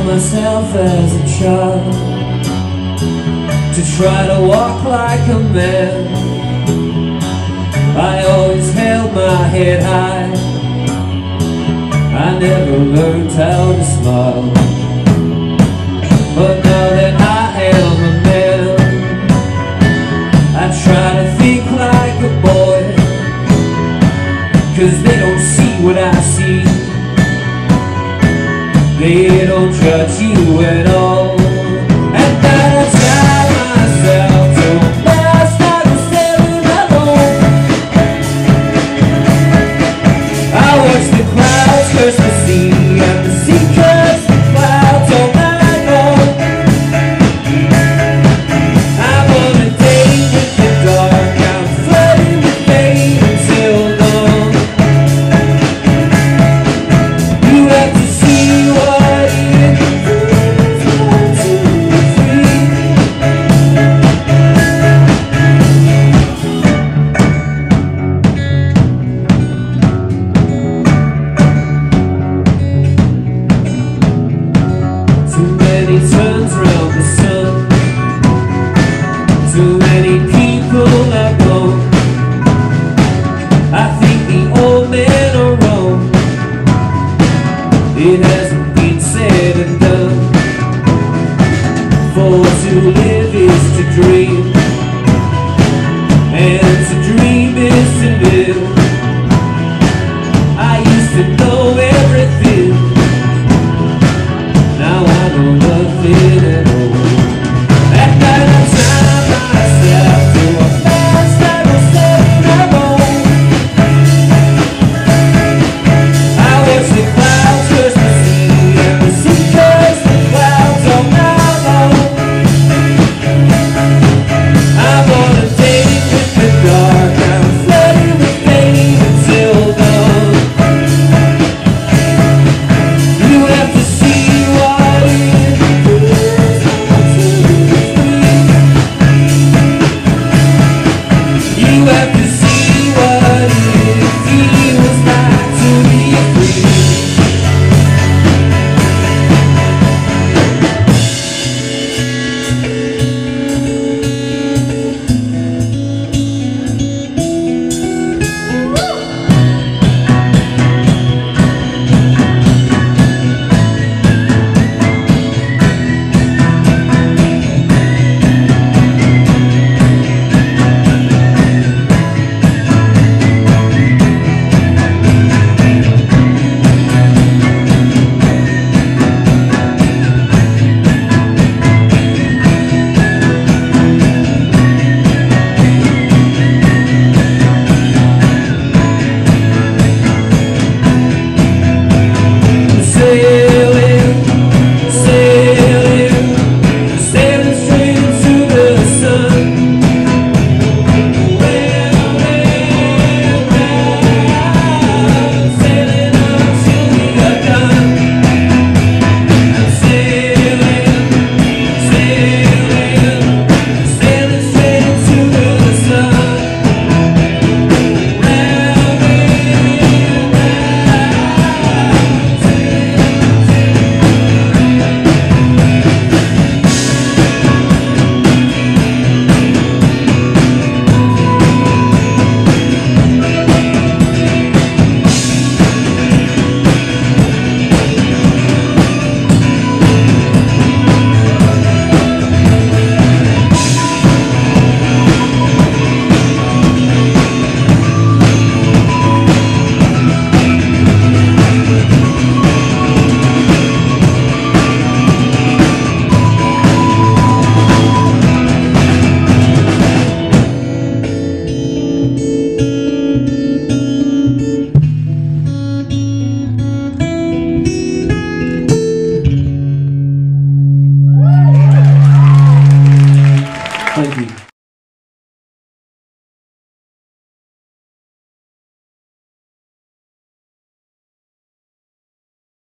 myself as a child to try to walk like a man. I always held my head high, I never learned how to smile. But now that I am a man, I try to think like a boy, 'cause they don't see what I see. They don't judge you at all. And then I try myself to last night was sailing alone. I watch the clouds curse the sea, and the sea curse the clouds all night long. I'm on a date with the dark, I'm flirting with fate until dawn. You have to see what turns round the sun. Too many people are gone. I think the old men are wrong. It hasn't been said and done. For to live is to dream, and to dream is to live. I used to know everything, now I know nothing at all. At night I tie myself to a fast that will set me alone. I watch the clouds curse the sea, and the sea curse the clouds all night long. I'm on a date with the dark, I'm flirting with fate until dawn. You have to see what it feels like to be free. You have to see what it feels like to be free. Thank you.